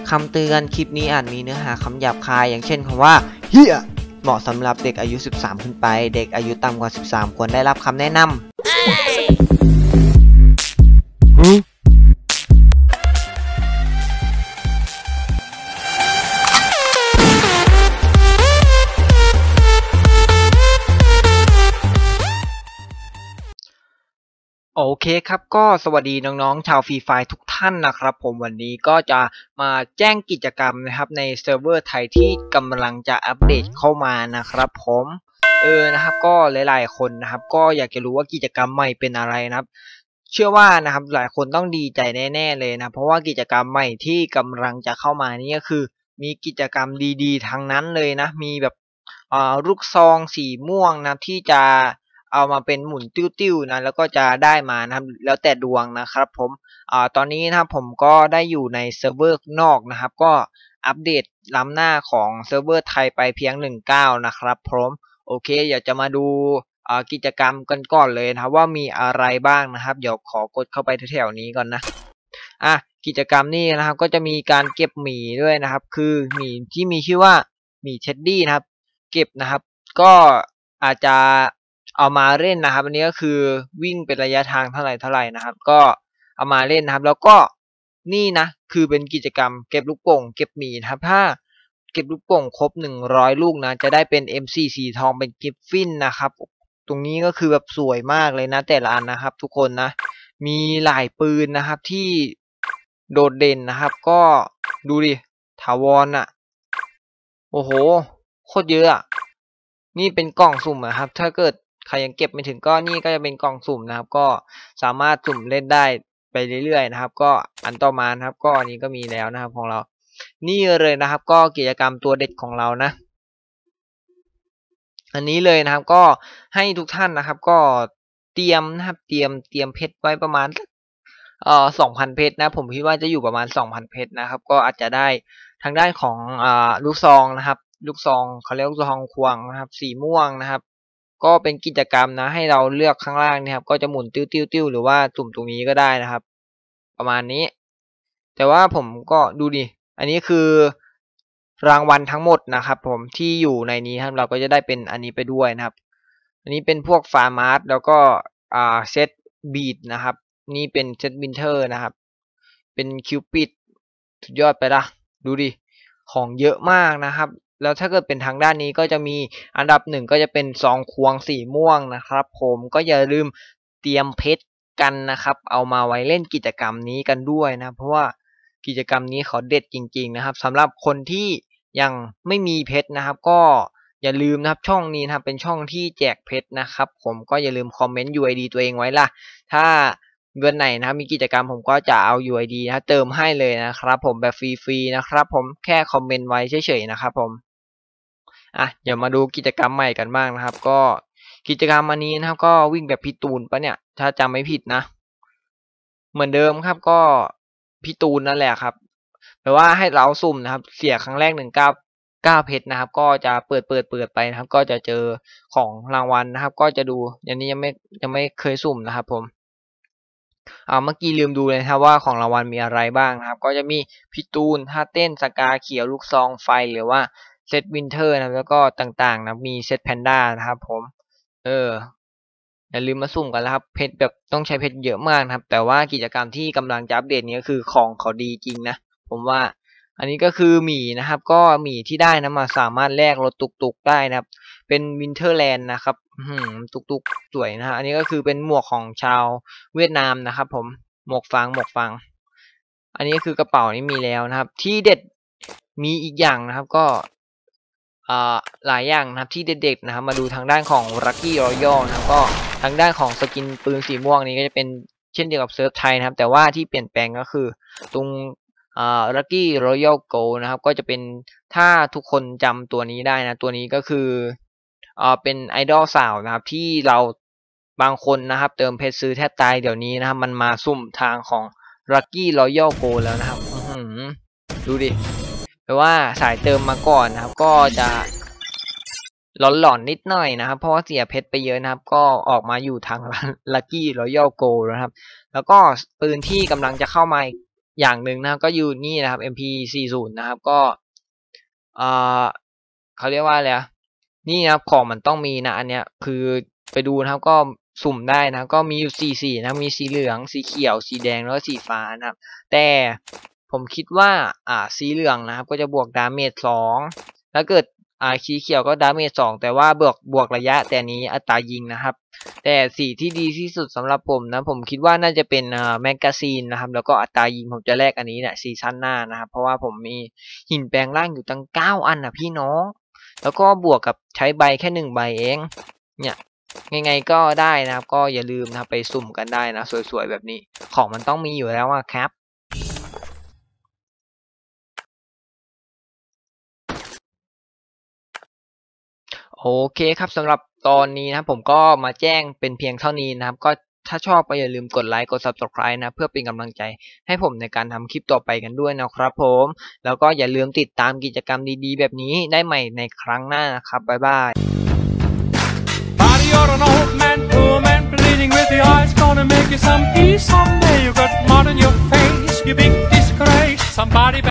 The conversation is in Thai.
คำเตือนคลิปนี้อาจมีเนื้อหาคำหยาบคายอย่างเช่นคำว่าเฮียเหมาะสำหรับเด็กอายุ13ขึ้นไปเด็กอายุต่ำกว่า13ควรได้รับคำแนะนำโอเคครับก็สวัสดีน้องๆชาวฟรีไฟร์ทุกท่านนะครับผมวันนี้ก็จะมาแจ้งกิจกรรมนะครับในเซิร์ฟเวอร์ไทยที่กำลังจะอัปเดตเข้ามานะครับผมนะครับก็หลายๆคนนะครับก็อยากจะรู้ว่ากิจกรรมใหม่เป็นอะไรนะครับเชื่อว่านะครับหลายคนต้องดีใจแน่ๆเลยนะเพราะว่ากิจกรรมใหม่ที่กำลังจะเข้ามานี่ก็คือมีกิจกรรมดีๆทั้งนั้นเลยนะมีแบบลูกซองสีม่วงนะที่จะเอามาเป็นหมุนติ้วๆนะแล้วก็จะได้มานะครับแล้วแต่ดวงนะครับผมตอนนี้นะครับผมก็ได้อยู่ในเซิร์ฟเวอร์นอกนะครับก็อัปเดตล้ำหน้าของเซิร์ฟเวอร์ไทยไปเพียง19นะครับผมโอเคเดี๋ยวจะมาดูกิจกรรมกันก่อนเลยนะครับว่ามีอะไรบ้างนะครับเดี๋ยวขอกดเข้าไปแถวๆนี้ก่อนนะกิจกรรมนี้นะครับก็จะมีการเก็บหมีด้วยนะครับคือหมีที่มีชื่อว่าหมีเท็ดดี้นะครับเก็บนะครับก็อาจจะเอามาเล่นนะครับอันนี้ก็คือวิ่งเป็นระยะทางเท่าไหร่นะครับก็เอามาเล่นนะครับแล้วก็นี่นะคือเป็นกิจกรรมเก็บลูกโป่งเก็บหมีนะครับถ้าเก็บลูกโป่งครบ100ลูกนะจะได้เป็น MC สีทองเป็นกิฟฟินนะครับตรงนี้ก็คือแบบสวยมากเลยนะแต่ละอันนะครับทุกคนนะมีหลายปืนนะครับที่โดดเด่นนะครับก็ดูดิถาวรอ่ะโอ้โหโคตรเยอะอ่ะนี่เป็นกล่องสุ่มนะครับถ้าเกิดใครยังเก็บไม่ถึงก็นี่ก็จะเป็นกล่องสุ่มนะครับก็สามารถสุ่มเล่นได้ไปเรื่อยๆนะครับก็อันต่อมานะครับก็อันนี้ก็มีแล้วนะครับของเรานี่เลยนะครับก็กิจกรรมตัวเด็ดของเรานะอันนี้เลยนะครับก็ให้ทุกท่านนะครับก็เตรียมนะครับเตรียมเพชรไว้ประมาณ2,000เพชรนะผมคิดว่าจะอยู่ประมาณ2,000เพชรนะครับก็อาจจะได้ทางด้านของลูกซองนะครับลูกซองเขาเรียกลูกซองควงนะครับสีม่วงนะครับก็เป็นกิจกรรมนะให้เราเลือกข้างล่างนะครับก็จะหมุนติ้วหรือว่าจุ่มตรงนี้ก็ได้นะครับประมาณนี้แต่ว่าผมก็ดูดิอันนี้คือรางวัลทั้งหมดนะครับผมที่อยู่ในนี้ครับเราก็จะได้เป็นอันนี้ไปด้วยนะครับอันนี้เป็นพวกฟาร์มาร์แล้วก็เซตบีดนะครับนี่เป็นเซตวินเทอร์นะครับเป็นคิวปิดสุดยอดไปละดูดิของเยอะมากนะครับแล้วถ้าเกิดเป็นทางด้านนี้ก็จะมีอันดับ1ก็จะเป็นซองควงสีม่วงนะครับผมก็อย่าลืมเตรียมเพชรกันนะครับเอามาไว้เล่นกิจกรรมนี้กันด้วยนะเพราะว่ากิจกรรมนี้เขาเด็ดจริงๆนะครับสำหรับคนที่ยังไม่มีเพชรนะครับก็อย่าลืมนะครับช่องนี้นะครับเป็นช่องที่แจกเพชรนะครับผมก็อย่าลืมคอมเมนต์ UID ตัวเองไว้ล่ะถ้าเดือนไหนนะครับมีกิจกรรมผมก็จะเอา UID นะเติมให้เลยนะครับผมแบบฟรีๆนะครับผมแค่คอมเมนต์ไว้เฉยๆนะครับผมเดี๋ยวมาดูกิจกรรมใหม่กันบ้างนะครับก็กิจกรรมอันนี้นะครับก็วิ่งแบบพี่ตูนปะเนี่ยถ้าจำไม่ผิดนะเหมือนเดิมครับก็พี่ตูนนั่นแหละครับแปลว่าให้เราสุ่มนะครับเสียครั้งแรก9เพชรนะครับก็จะเปิดไปนะครับก็จะเจอของรางวัลนะครับก็จะดูอย่างนี้ยังไม่เคยสุ่มนะครับผมเมื่อกี้ลืมดูเลยครับว่าของรางวัลมีอะไรบ้างนะครับก็จะมีพี่ตูนท่าเต้นสกาเขียวลูกซองไฟหรือว่าเซตวินเทอร์นะแล้วก็ต่างๆนะมีเซตแพนด้านะครับผมอย่าลืมมาสุ่มกันแล้วครับเพชรแบบต้องใช้เพชรเยอะมากนะครับแต่ว่ากิจกรรมที่กำลังจะอัปเดตนี้ก็คือของเขาดีจริงนะผมว่าอันนี้ก็คือหมีนะครับก็หมีที่ได้นะมาสามารถแลกรถตุกๆได้นะครับเป็นวินเทอร์แลนด์นะครับตุกๆสวยนะฮะอันนี้ก็คือเป็นหมวกของชาวเวียดนามนะครับผมหมวกฟางอันนี้คือกระเป๋านี้มีแล้วนะครับที่เด็ดมีอีกอย่างนะครับก็หลายอย่างนะครับที่เด็ดๆนะครับมาดูทางด้านของ Lucky Royale นะครับก็ทางด้านของสกินปืนสีม่วงนี้ก็จะเป็นเช่นเดียวกับเซิร์ฟไทยนะครับแต่ว่าที่เปลี่ยนแปลงก็คือตรงLucky Royale Gold นะครับก็จะเป็นถ้าทุกคนจำตัวนี้ได้นะตัวนี้ก็คือเป็นไอดอลสาวนะครับที่เราบางคนนะครับเติมเพชรซื้อแทบตายเดี๋ยวนี้นะครับมันมาซุ่มทางของ Lucky Royale Gold แล้วนะครับดูดิแปลว่าสายเติมมาก่อนนะครับก็จะหลอนๆนิดหน่อยนะครับเพราะว่าเสียเพชรไปเยอะนะครับก็ออกมาอยู่ทาง Lucky Royale Gold นะครับแล้วก็ปืนที่กำลังจะเข้ามาอย่างหนึ่งนะครับก็อยู่นี่นะครับ MP40 นะครับก็เขาเรียกว่าอะไรนี่นะครับของมันต้องมีนะอันเนี้ยคือไปดูนะครับก็สุ่มได้นะก็มีอยู่สีนะมีสีเหลืองสีเขียวสีแดงแล้วก็สีฟ้านะครับแต่ผมคิดว่าสีเหลืองนะครับก็จะบวกดาเมจ2ถ้าเกิดสีเขียวก็ดาเมจ2แต่ว่าบวกระยะแต่นี้อัตรายิงนะครับแต่สีที่ดีที่สุดสำหรับผมนะผมคิดว่าน่าจะเป็นแมกกาซีนนะครับแล้วก็อัตรายิงผมจะแลกอันนี้เนี่ยซีซั่นหน้านะครับเพราะว่าผมมีหินแปลงร่างอยู่ตั้ง9อันนะพี่น้องแล้วก็บวกกับใช้ใบแค่1ใบเองเนี่ยไงก็ได้นะครับก็อย่าลืมนะครับไปสุ่มกันได้นะสวยๆแบบนี้ของมันต้องมีอยู่แล้วครับโอเคครับสำหรับตอนนี้นะครับผมก็มาแจ้งเป็นเพียงเท่านี้นะครับก็ถ้าชอบก็อย่าลืมกดไลค์กด Subscribe นะเพื่อเป็นกำลังใจให้ผมในการทำคลิปต่อไปกันด้วยนะครับผมแล้วก็อย่าลืมติดตามกิจกรรมดีๆแบบนี้ได้ใหม่ในครั้งหน้านะครับบ๊ายบาย Body on an old man, poor man, bleeding with the eyes, gonna make you some peace.